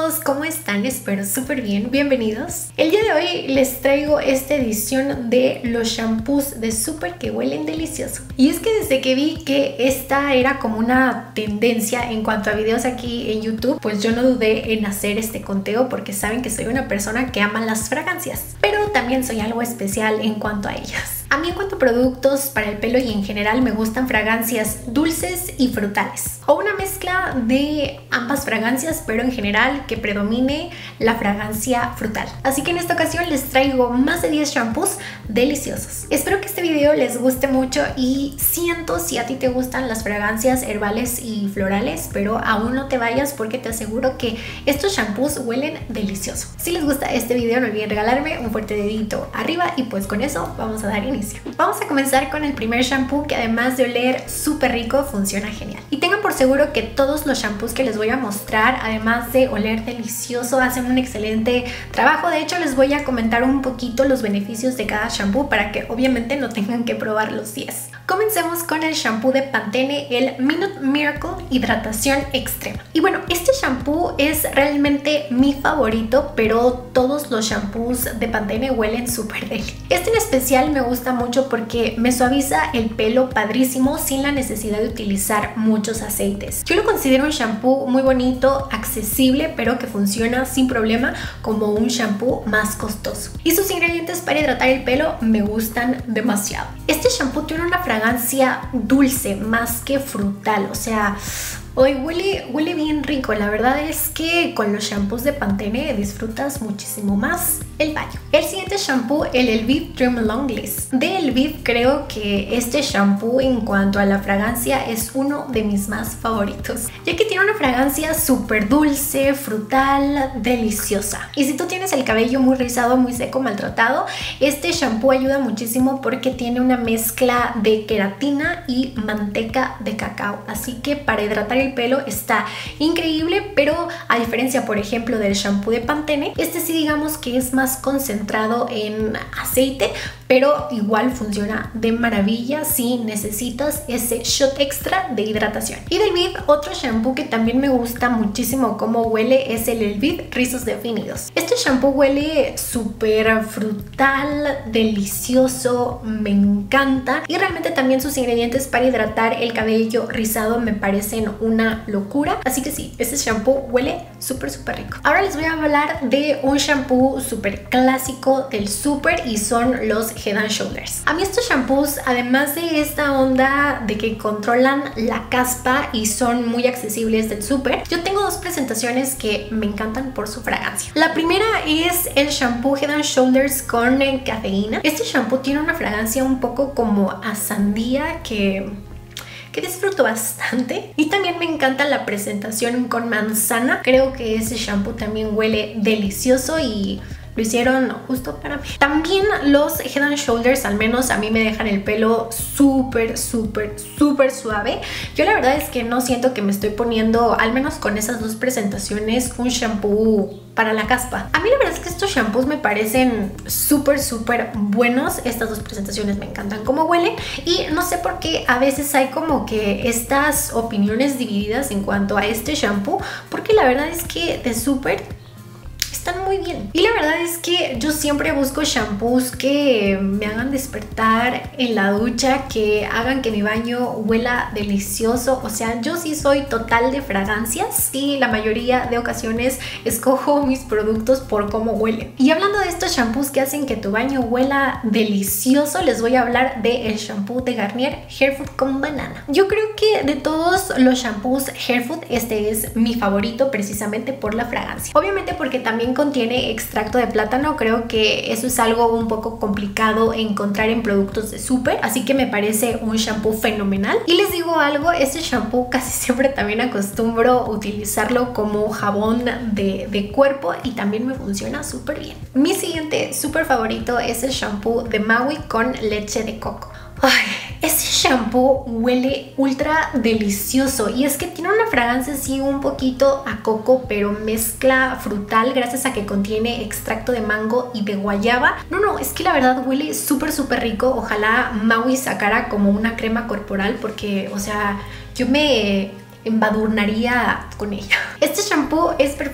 todos, ¿cómo están? Espero súper bien, bienvenidos. El día de hoy les traigo esta edición de los shampoos de Super que huelen delicioso. Y es que desde que vi que esta era como una tendencia en cuanto a videos aquí en YouTube, pues yo no dudé en hacer este conteo porque saben que soy una persona que ama las fragancias, pero también soy algo especial en cuanto a ellas. A mí en cuanto a productos para el pelo y en general me gustan fragancias dulces y frutales o una mezcla de ambas fragancias, pero en general que predomine la fragancia frutal. Así que en esta ocasión les traigo más de 10 shampoos deliciosos. Espero que este video les guste mucho y siento si a ti te gustan las fragancias herbales y florales, pero aún no te vayas porque te aseguro que estos shampoos huelen delicioso. Si les gusta este video no olviden regalarme un fuerte dedito arriba y pues con eso vamos a dar inicio. Vamos a comenzar con el primer shampoo que además de oler súper rico funciona genial. Y tengan por seguro que todos los shampoos que les voy a mostrar, además de oler delicioso, hacen un excelente trabajo. De hecho les voy a comentar un poquito los beneficios de cada shampoo para que obviamente no tengan que probar los 10. Comencemos con el shampoo de Pantene, el Minute Miracle Hidratación Extrema. Y bueno, este shampoo es realmente mi favorito, pero todos los shampoos de Pantene huelen súper deli. Este en especial me gusta mucho porque me suaviza el pelo padrísimo sin la necesidad de utilizar muchos aceites. Yo lo considero un shampoo muy bonito, accesible, pero que funciona sin problema como un shampoo más costoso. Y sus ingredientes para hidratar el pelo me gustan demasiado. Este shampoo tiene una fragancia dulce más que frutal, o sea, hoy huele bien rico. La verdad es que con los shampoos de Pantene disfrutas muchísimo más el baño. El siguiente shampoo, el Elvive Dream Long List. De Elvive creo que este shampoo en cuanto a la fragancia es uno de mis más favoritos, ya que tiene una fragancia súper dulce, frutal, deliciosa. Y si tú tienes el cabello muy rizado, muy seco, maltratado, este shampoo ayuda muchísimo porque tiene una mezcla de queratina y manteca de cacao. Así que para hidratar el pelo está increíble, pero a diferencia por ejemplo del shampoo de Pantene, este sí digamos que es más concentrado en aceite, pero igual funciona de maravilla si necesitas ese shot extra de hidratación. Y del Elvive, otro shampoo que también me gusta muchísimo cómo huele es el Elvive Rizos Definidos. Este shampoo huele súper frutal, delicioso, me encanta, y realmente también sus ingredientes para hidratar el cabello rizado me parecen una locura. Así que sí, este shampoo huele súper rico. Ahora les voy a hablar de un shampoo súper clásico del Super y son los Head and Shoulders. A mí estos shampoos, además de esta onda de que controlan la caspa y son muy accesibles del Super, yo tengo dos presentaciones que me encantan por su fragancia. La primera es el shampoo Head and Shoulders con cafeína. Este shampoo tiene una fragancia un poco como a sandía que disfruto bastante, y también me encanta la presentación con manzana. Creo que ese shampoo también huele delicioso y lo hicieron justo para mí. También los Head and Shoulders, al menos a mí me dejan el pelo súper suave. Yo la verdad es que no siento que me estoy poniendo, al menos con esas dos presentaciones, un shampoo para la caspa. A mí la verdad es que estos shampoos me parecen súper buenos. Estas dos presentaciones me encantan cómo huelen, y no sé por qué a veces hay como que estas opiniones divididas en cuanto a este shampoo, porque la verdad es que de Super están muy bien. Y la verdad es que yo siempre busco shampoos que me hagan despertar en la ducha, que hagan que mi baño huela delicioso. O sea, yo sí soy total de fragancias y la mayoría de ocasiones escojo mis productos por cómo huelen. Y hablando de estos shampoos que hacen que tu baño huela delicioso, les voy a hablar del shampoo de Garnier Hair Food con banana. Yo creo que de todos los shampoos Hair Food, este es mi favorito precisamente por la fragancia. Obviamente porque también contiene extracto de plátano. Creo que eso es algo un poco complicado encontrar en productos de Super, así que me parece un shampoo fenomenal. Y les digo algo, este shampoo casi siempre también acostumbro utilizarlo como jabón de cuerpo y también me funciona súper bien. Mi siguiente súper favorito es el shampoo de Maui con leche de coco. Ay, ese shampoo huele ultra delicioso, y es que tiene una fragancia así un poquito a coco, pero mezcla frutal gracias a que contiene extracto de mango y de guayaba. No, es que la verdad huele súper rico. Ojalá Maui sacara como una crema corporal porque, o sea, yo me embadurnaría con ella. Este shampoo es perfecto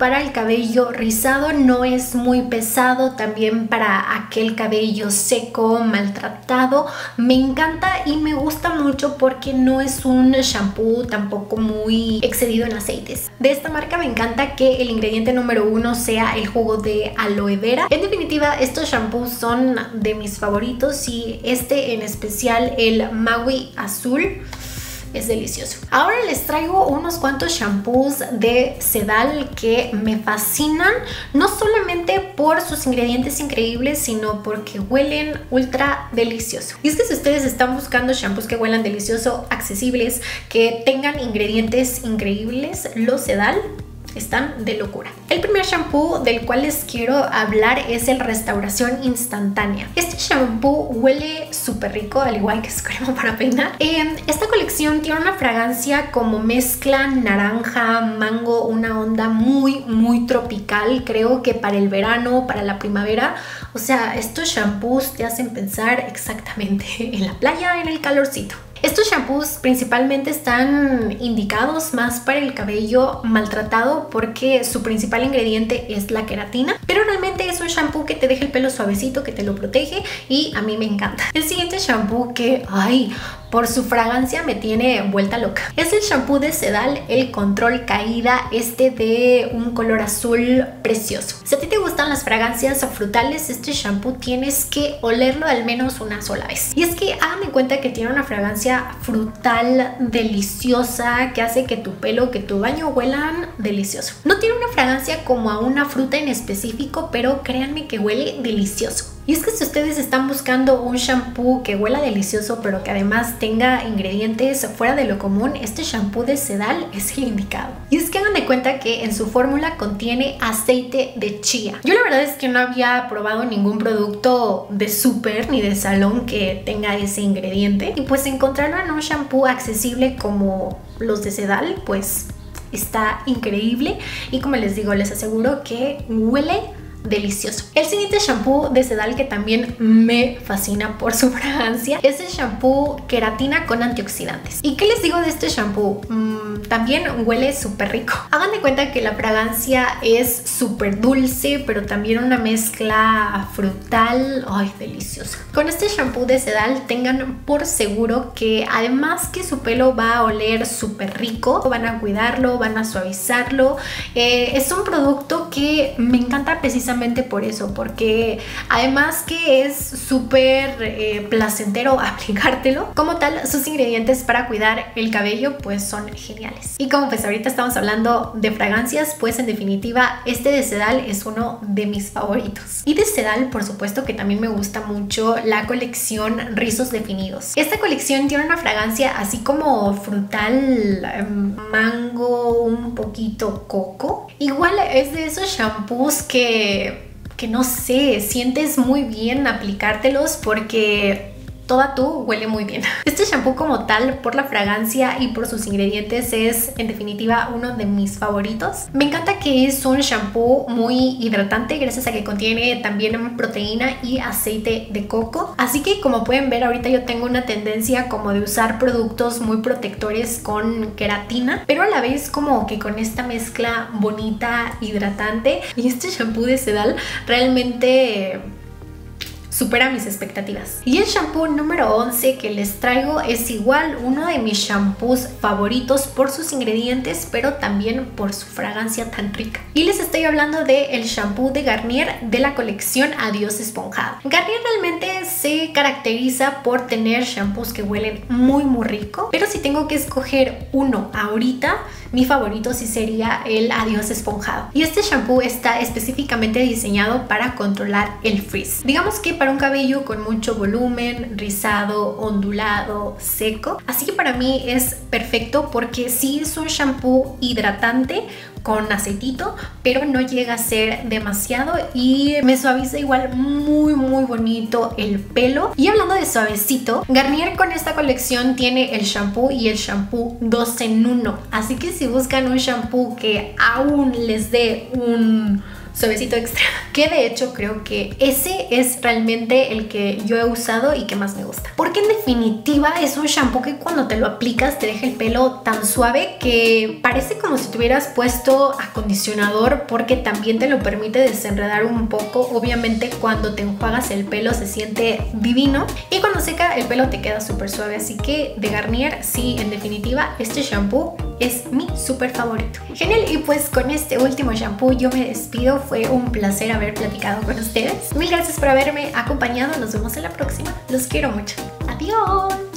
para el cabello rizado, no es muy pesado, también para aquel cabello seco, maltratado. Me encanta y me gusta mucho porque no es un shampoo tampoco muy excedido en aceites. De esta marca me encanta que el ingrediente número 1 sea el jugo de aloe vera. En definitiva, estos shampoos son de mis favoritos y este en especial, el Maui Azul, es delicioso. Ahora les traigo unos cuantos shampoos de Sedal que me fascinan, no solamente por sus ingredientes increíbles, sino porque huelen ultra delicioso. Y es que si ustedes están buscando shampoos que huelan delicioso, accesibles, que tengan ingredientes increíbles, los Sedal están de locura. El primer shampoo del cual les quiero hablar es el Restauración Instantánea. Este shampoo huele súper rico, al igual que su crema para peinar. Esta colección tiene una fragancia como mezcla naranja, mango, una onda muy tropical. Creo que para el verano, para la primavera, o sea, estos shampoos te hacen pensar exactamente en la playa, en el calorcito. Estos shampoos principalmente están indicados más para el cabello maltratado porque su principal ingrediente es la queratina, pero realmente es un shampoo que te deja el pelo suavecito, que te lo protege y a mí me encanta. El siguiente shampoo que, por su fragancia me tiene vuelta loca, es el shampoo de Sedal, el Control Caída, de un color azul precioso. Si a ti te gustan las fragancias frutales, este shampoo tienes que olerlo al menos una sola vez. Y es que háganme cuenta que tiene una fragancia frutal deliciosa que hace que tu pelo, que tu baño huelan delicioso. No tiene una fragancia como a una fruta en específico, pero créanme que huele delicioso. Y es que si ustedes están buscando un shampoo que huela delicioso pero que además tenga ingredientes fuera de lo común, este shampoo de Sedal es el indicado. Y es que hagan de cuenta que en su fórmula contiene aceite de chía. Yo la verdad es que no había probado ningún producto de súper ni de salón que tenga ese ingrediente, y pues encontrarlo en un shampoo accesible como los de Sedal pues está increíble, y como les digo, les aseguro que huele delicioso. El siguiente shampoo de Sedal que también me fascina por su fragancia es el shampoo Queratina con antioxidantes. ¿Y qué les digo de este shampoo? También huele súper rico. Hagan de cuenta que la fragancia es súper dulce, pero también una mezcla frutal. ¡Ay, deliciosa! Con este shampoo de Sedal tengan por seguro que además que su pelo va a oler súper rico, van a cuidarlo, van a suavizarlo. Es un producto que me encanta precisamente por eso, porque además que es súper placentero aplicártelo. Como tal, sus ingredientes para cuidar el cabello pues son geniales. Y como pues ahorita estamos hablando de fragancias, pues en definitiva este de Sedal es uno de mis favoritos. Y de Sedal por supuesto que también me gusta mucho la colección Rizos Definidos. Esta colección tiene una fragancia así como frutal, mango, un poquito coco. Igual es de esos shampoos que no sé, sientes muy bien aplicártelos porque toda tú huele muy bien. Este shampoo como tal, por la fragancia y por sus ingredientes, es en definitiva uno de mis favoritos. Me encanta que es un shampoo muy hidratante gracias a que contiene también proteína y aceite de coco. Así que como pueden ver, ahorita yo tengo una tendencia como de usar productos muy protectores con queratina, pero a la vez como que con esta mezcla bonita, hidratante. Y este shampoo de Sedal realmente supera mis expectativas. Y el shampoo número 11 que les traigo es igual uno de mis shampoos favoritos por sus ingredientes, pero también por su fragancia tan rica. Y les estoy hablando del shampoo de Garnier de la colección Adiós Esponjado. Garnier realmente se caracteriza por tener shampoos que huelen muy rico, pero si tengo que escoger uno ahorita, mi favorito sí sería el Adiós Esponjado. Y este shampoo está específicamente diseñado para controlar el frizz. Digamos que para un cabello con mucho volumen, rizado, ondulado, seco. Así que para mí es perfecto porque sí es un shampoo hidratante con aceitito, pero no llega a ser demasiado y me suaviza igual muy bonito el pelo. Y hablando de suavecito, Garnier con esta colección tiene el shampoo y el shampoo 2 en 1. Así que si buscan un shampoo que aún les dé un suavecito extra, que de hecho creo que ese es realmente el que yo he usado y que más me gusta, porque en definitiva es un shampoo que cuando te lo aplicas te deja el pelo tan suave que parece como si tuvieras puesto acondicionador, porque también te lo permite desenredar un poco. Obviamente cuando te enjuagas el pelo se siente divino y cuando seca el pelo te queda súper suave, así que de Garnier sí, en definitiva este shampoo es mi súper favorito. Genial, y pues con este último shampoo yo me despido. Fue un placer haber platicado con ustedes. Mil gracias por haberme acompañado. Nos vemos en la próxima. Los quiero mucho. Adiós.